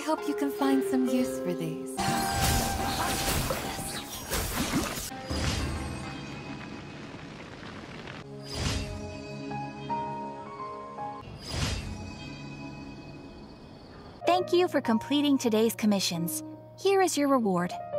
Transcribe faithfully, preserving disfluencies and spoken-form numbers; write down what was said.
hope you can find some use for these. Thank you for completing today's commissions. Here is your reward.